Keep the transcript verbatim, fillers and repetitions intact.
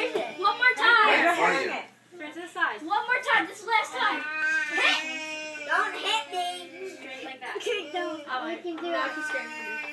Where is it? One more time. Right in front of you. Turn to the side. One more time. This is the last time. Hit. Don't hit me. Straight like that. Don't. Oh, I can do it.